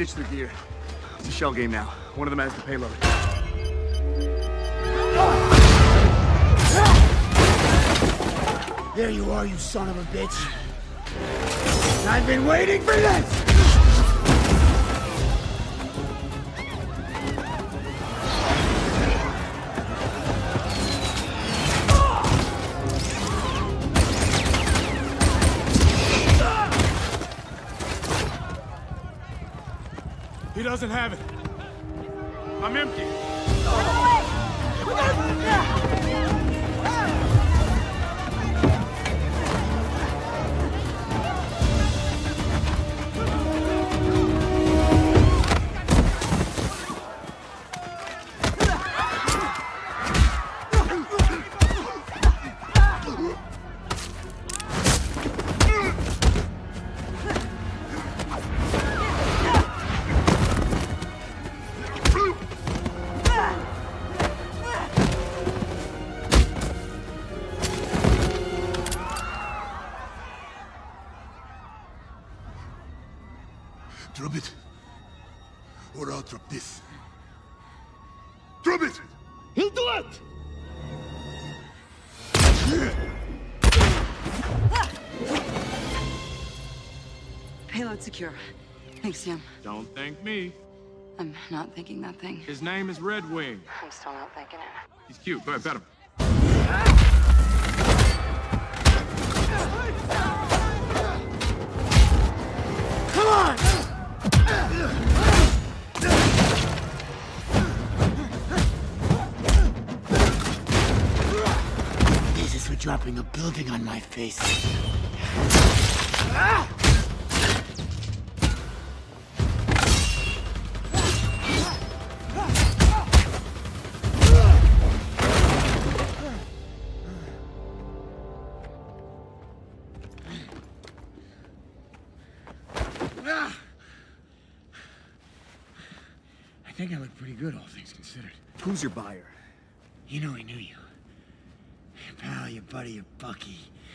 ditched their gear. It's a shell game now. One of them has the payload. There you are, you son of a bitch. I've been waiting for this! He doesn't have it. I'm empty. Drop it. Or I'll drop this. Drop it! He'll do it! Payload secure. Thanks, Sam. Don't thank me. I'm not thinking that thing. His name is Red Wing. I'm still not thinking it. He's cute. Go ahead, pet him. Come on! This is for dropping a building on my face. I think I look pretty good, all things considered. Who's your buyer? You know he knew you. Your pal, your buddy, your Bucky.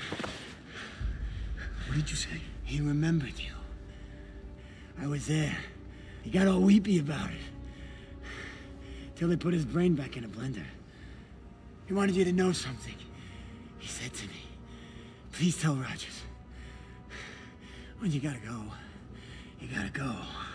What did you say? He remembered you. I was there. He got all weepy about it. Till they put his brain back in a blender. He wanted you to know something. He said to me, please tell Rogers. When you gotta go, you gotta go.